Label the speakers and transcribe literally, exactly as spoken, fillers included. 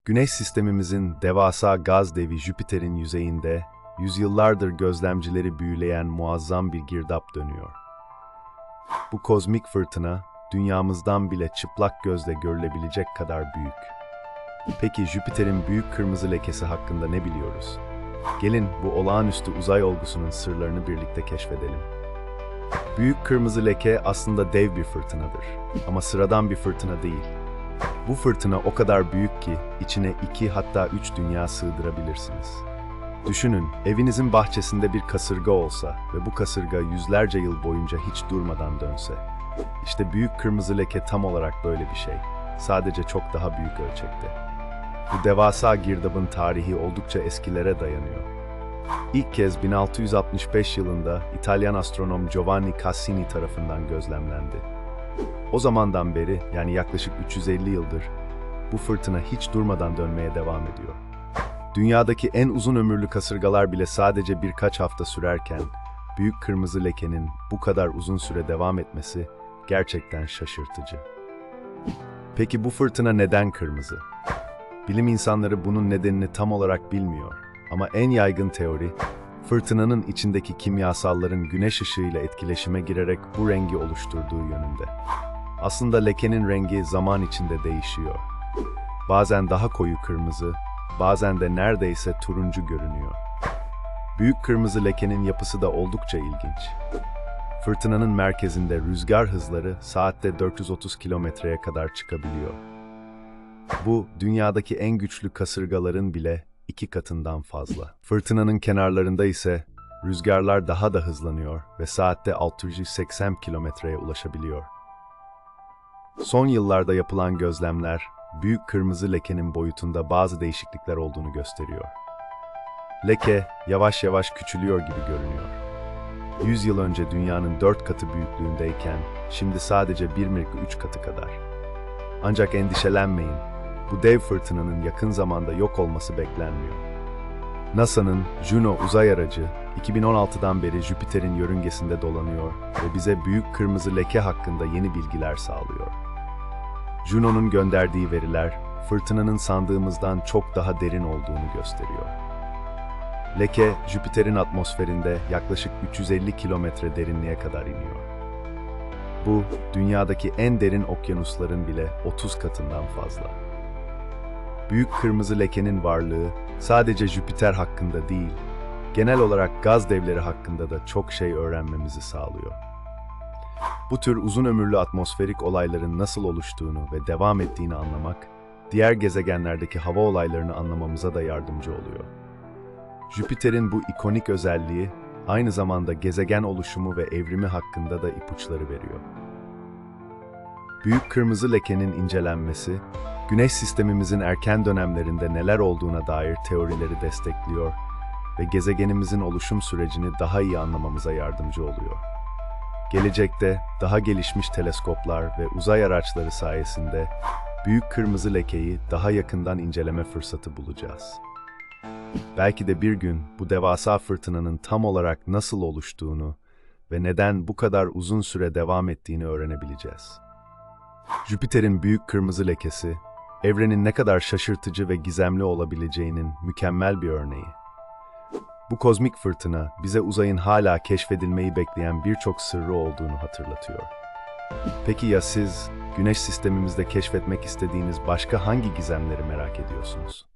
Speaker 1: Güneş sistemimizin devasa gaz devi Jüpiter'in yüzeyinde yüzyıllardır gözlemcileri büyüleyen muazzam bir girdap dönüyor. Bu kozmik fırtına, dünyamızdan bile çıplak gözle görülebilecek kadar büyük. Peki Jüpiter'in büyük kırmızı lekesi hakkında ne biliyoruz? Gelin bu olağanüstü uzay olgusunun sırlarını birlikte keşfedelim. Büyük kırmızı leke aslında dev bir fırtınadır. Ama sıradan bir fırtına değil. Bu fırtına o kadar büyük ki içine iki hatta üç dünya sığdırabilirsiniz. Düşünün, evinizin bahçesinde bir kasırga olsa ve bu kasırga yüzlerce yıl boyunca hiç durmadan dönse. İşte büyük kırmızı leke tam olarak böyle bir şey. Sadece çok daha büyük ölçekte. Bu devasa girdabın tarihi oldukça eskilere dayanıyor. İlk kez bin altı yüz altmış beş yılında İtalyan astronom Giovanni Cassini tarafından gözlemlendi. O zamandan beri, yani yaklaşık üç yüz elli yıldır, bu fırtına hiç durmadan dönmeye devam ediyor. Dünyadaki en uzun ömürlü kasırgalar bile sadece birkaç hafta sürerken, büyük kırmızı lekenin bu kadar uzun süre devam etmesi gerçekten şaşırtıcı. Peki bu fırtına neden kırmızı? Bilim insanları bunun nedenini tam olarak bilmiyor. Ama en yaygın teori, fırtınanın içindeki kimyasalların güneş ışığıyla etkileşime girerek bu rengi oluşturduğu yönünde. Aslında lekenin rengi zaman içinde değişiyor. Bazen daha koyu kırmızı, bazen de neredeyse turuncu görünüyor. Büyük kırmızı lekenin yapısı da oldukça ilginç. Fırtınanın merkezinde rüzgar hızları saatte dört yüz otuz kilometreye kadar çıkabiliyor. Bu, dünyadaki en güçlü kasırgaların bile iki katından fazla. Fırtınanın kenarlarında ise rüzgarlar daha da hızlanıyor ve saatte altı yüz seksen kilometreye ulaşabiliyor. Son yıllarda yapılan gözlemler, büyük kırmızı lekenin boyutunda bazı değişiklikler olduğunu gösteriyor. Leke, yavaş yavaş küçülüyor gibi görünüyor. yüz yıl önce dünyanın dört katı büyüklüğündeyken, şimdi sadece bir virgül üç katı kadar. Ancak endişelenmeyin, bu dev fırtınanın yakın zamanda yok olması beklenmiyor. NASA'nın Juno uzay aracı, iki bin on altıdan beri Jüpiter'in yörüngesinde dolanıyor ve bize büyük kırmızı leke hakkında yeni bilgiler sağlıyor. Juno'nun gönderdiği veriler, fırtınanın sandığımızdan çok daha derin olduğunu gösteriyor. Leke, Jüpiter'in atmosferinde yaklaşık üç yüz elli kilometre derinliğe kadar iniyor. Bu, dünyadaki en derin okyanusların bile otuz katından fazla. Büyük kırmızı lekenin varlığı sadece Jüpiter hakkında değil, genel olarak gaz devleri hakkında da çok şey öğrenmemizi sağlıyor. Bu tür uzun ömürlü atmosferik olayların nasıl oluştuğunu ve devam ettiğini anlamak, diğer gezegenlerdeki hava olaylarını anlamamıza da yardımcı oluyor. Jüpiter'in bu ikonik özelliği, aynı zamanda gezegen oluşumu ve evrimi hakkında da ipuçları veriyor. Büyük kırmızı lekenin incelenmesi, Güneş sistemimizin erken dönemlerinde neler olduğuna dair teorileri destekliyor ve gezegenimizin oluşum sürecini daha iyi anlamamıza yardımcı oluyor. Gelecekte daha gelişmiş teleskoplar ve uzay araçları sayesinde büyük kırmızı lekeyi daha yakından inceleme fırsatı bulacağız. Belki de bir gün bu devasa fırtınanın tam olarak nasıl oluştuğunu ve neden bu kadar uzun süre devam ettiğini öğrenebileceğiz. Jüpiter'in büyük kırmızı lekesi, evrenin ne kadar şaşırtıcı ve gizemli olabileceğinin mükemmel bir örneği. Bu kozmik fırtına bize uzayın hala keşfedilmeyi bekleyen birçok sırrı olduğunu hatırlatıyor. Peki ya siz, Güneş sistemimizde keşfetmek istediğiniz başka hangi gizemleri merak ediyorsunuz?